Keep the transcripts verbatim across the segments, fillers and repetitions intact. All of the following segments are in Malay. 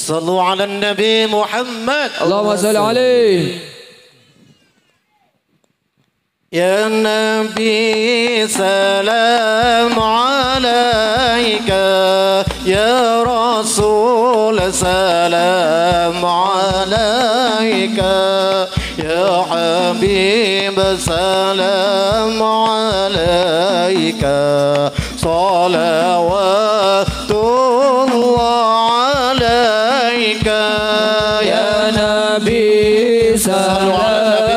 صلوا على النبي محمد اللهم صل عليه. يا نبي سلام عليك، يا رسول سلام عليك، يا حبيب سلام عليك، صلوات الله عليك يا نبي سلام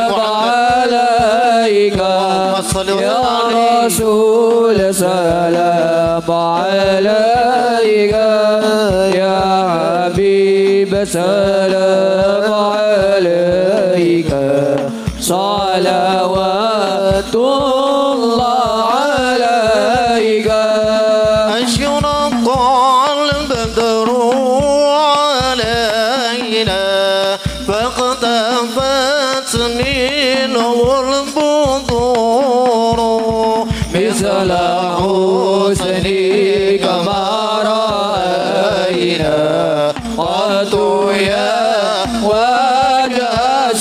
يا رسول سلام عليك، يا حبيب سلام عليك، صلوات الله عليك. أشرق البدر علينا فاختفت منه البذور، مثل حسنك ما رأينا قط يا وجه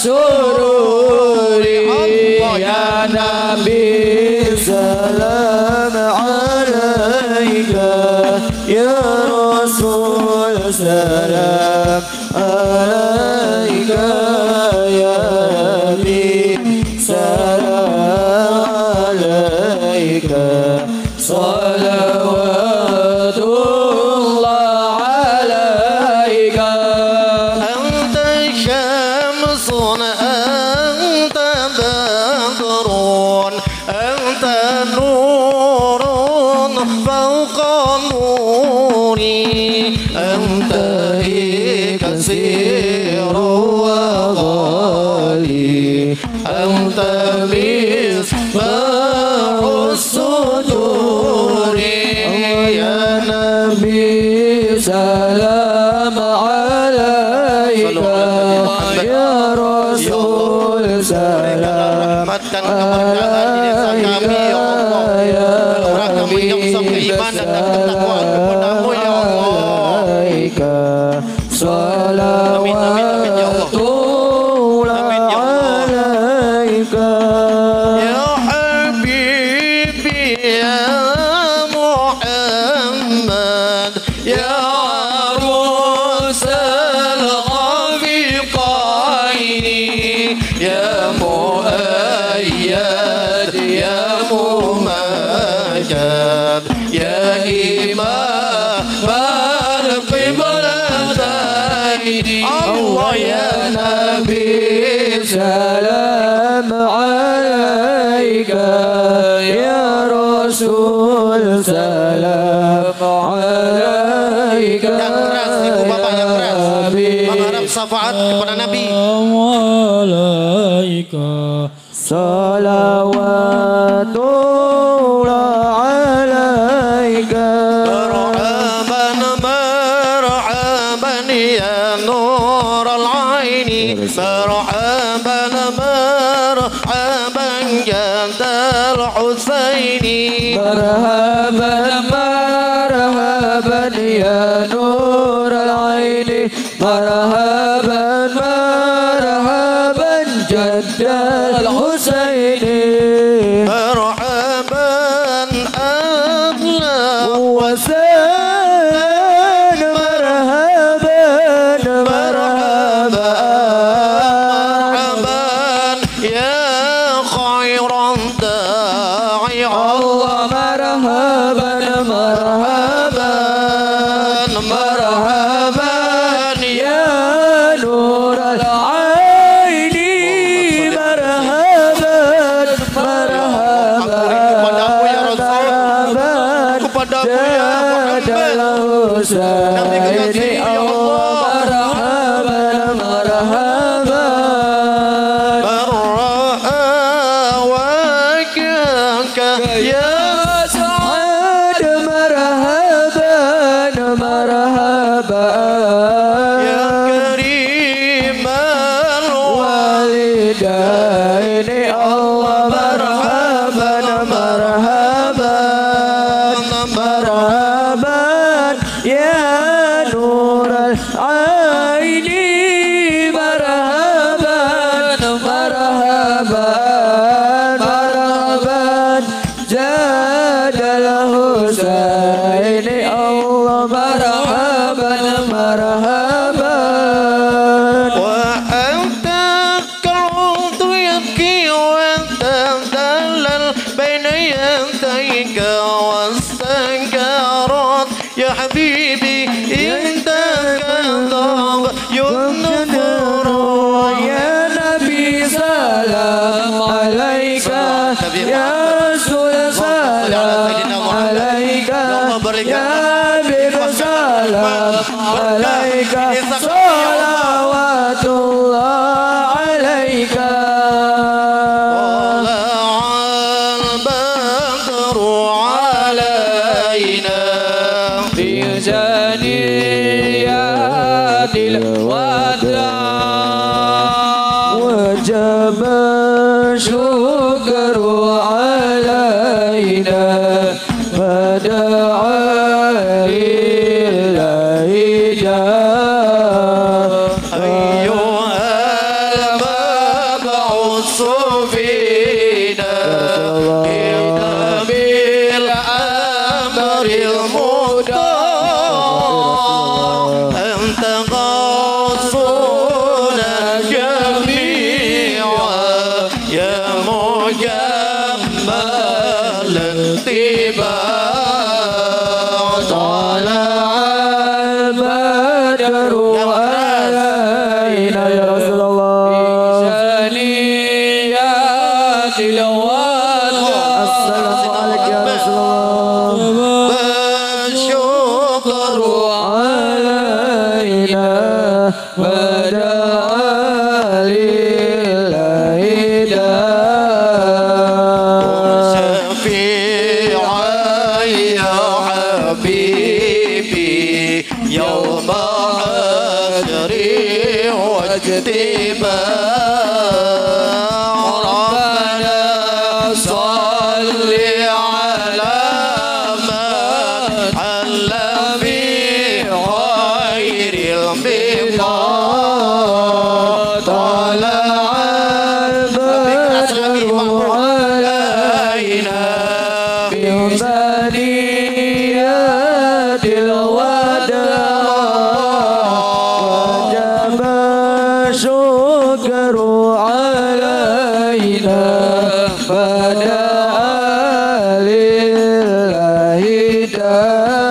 سرور. يا نبي سلام عليك، يا رسول سلام عليك، يا حبيب سلام عليك، صلوات الله عليك. أنت شمس أنت بدر أنت نور فوق نوري، أنت كثير وغالي، أنت مصباح الصدور. يا نبي سلام عليك، يا رسول سلام عليك، يا حبيب سلام عليك، صلوات الله عليك. يا حبيبي يا محمد، يا عروس الخفيقين، يا مؤيد يا ممجد، يا إمام القبلتين. الله يا نبي سلام عليك، يا رسول سلام عليك. Yang keras, ibu bapak yang keras mengharap syafaat kepada Nabi. Salawatullah alaika. Marhaban marhaban ya nur al-aini, marhaban marhaban ya dal husaini, marhaban marhaban ya nur al-aini, marhaban marhaban jaddal husaini, marhaban ahlan wa sahlan, marhaban marhaban ya khairan da'i. Allah marhaban marhaban marhaban ya nur al-aini, marhaban marhaban marhaban kepadamu ya Muhammad, Nabi kekasih ya Allah. marhaban marhaban marhaban ya Sa'ad, marhaban marhaban ya kariman walidaini. Allah marhaban marhaban marhaban ya nur al عليك صلوات الله عليك ثنيات الوداع وجب الشكر علينا فدعا إلينا أيها المبعوث فينا إذا بالأمر المدعى أنت غوثنا جميعا يا مجمل الاتباع طلع البدر علينا يا رسول الله ثنيات الوداع السلام عليك يا رسول الله والشكر علينا ودعا للهدى شفيعي يا حبيبي يوم حشري واجتماع ربنا صل على من حل في غير الميقات طلع البدر علينا بثنيات الوداع وجب الشكر علينا فدعا للهدى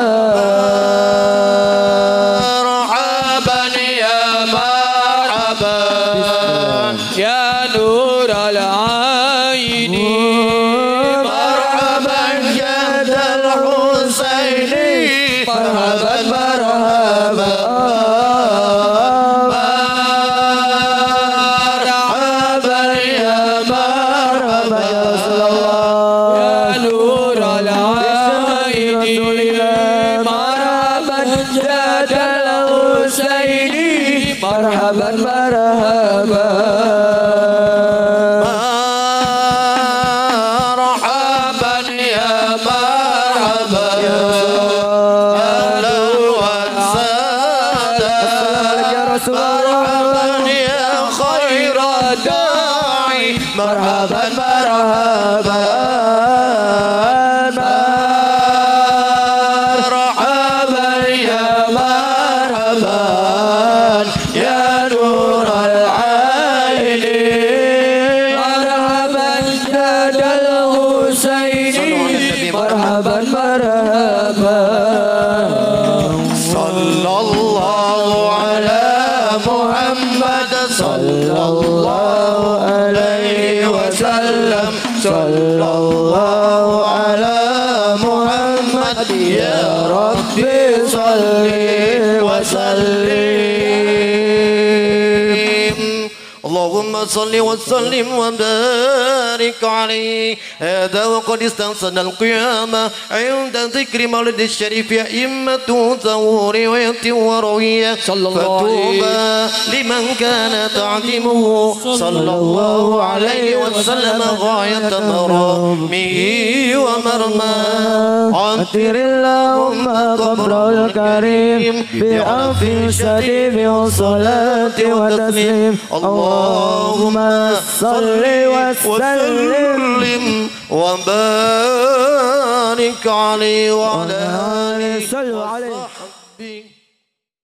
مرحبا يا مرحبا يا نور العين مرحبا جد الحسين مرحبا مرحبا مرحبا يا مرحبا يا نور العين مرحبا جد الحسين مرحبا مرحبا مرحبا يا مرحبا أهلا وسهلا يا رسول الله مرحبا يا خير داعي مرحبا مرحبا مرحبا يا مرحبا يا نور العين مرحبا جد الحسين مرحبا مرحبا صلى الله على محمد صلى الله عليه وسلم صلى الله على محمد يا ربي صل وسلم اللهم صل وسلم وبارك عليه هذا وقد استنصد القيامة عند ذكر مولد الشريف أئمة ثور ويت وروية فتوبى لمن كان تعظيمه صلى الله عليه وسلم غاية مرامه ومرماه عطر اللهم قبر الكريم بعفو شديد وصلاة وتسليم اللهم صل وسلم وبارك عليه وعلى آله صلوا عليه وصحبه